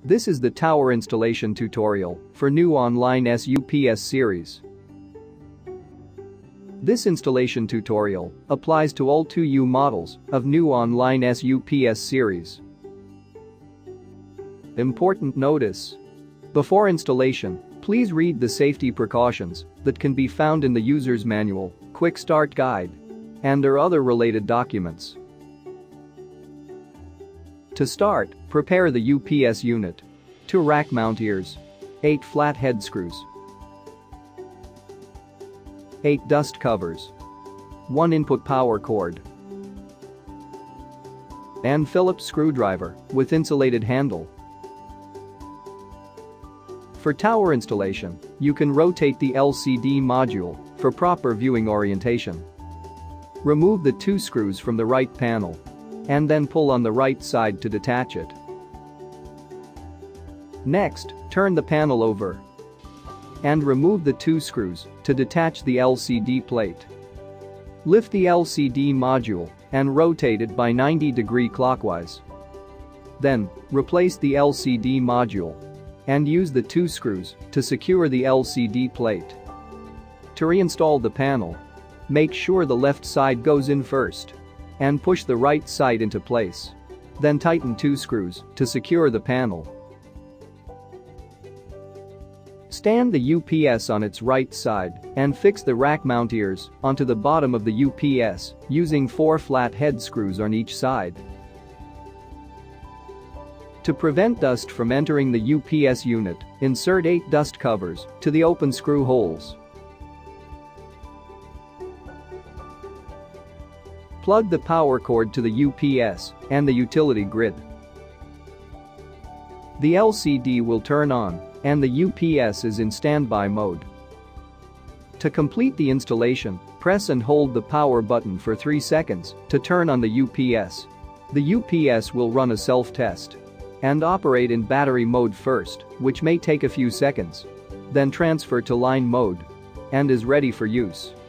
This is the tower installation tutorial for new online UPS series. This installation tutorial applies to all 2U models of new online UPS series. Important notice: before installation, please read the safety precautions that can be found in the user's manual, quick start guide, and or other related documents. To start, prepare the UPS unit. 2 rack mount ears, 8 flat head screws, 8 dust covers, 1 input power cord, and Phillips screwdriver with insulated handle. For tower installation, you can rotate the LCD module for proper viewing orientation. Remove the 2 screws from the right panel and then pull on the right side to detach it. Next, turn the panel over and remove the 2 screws to detach the LCD plate. Lift the LCD module and rotate it by 90° clockwise. Then, replace the LCD module and use the 2 screws to secure the LCD plate. To reinstall the panel, make sure the left side goes in first and push the right side into place. Then tighten 2 screws to secure the panel. Stand the UPS on its right side and fix the rack mount ears onto the bottom of the UPS using 4 flat head screws on each side. To prevent dust from entering the UPS unit, insert 8 dust covers to the open screw holes. Plug the power cord to the UPS and the utility grid. The LCD will turn on and the UPS is in standby mode. To complete the installation, press and hold the power button for 3 seconds to turn on the UPS. The UPS will run a self-test and operate in battery mode first, which may take a few seconds. Then transfer to line mode and is ready for use.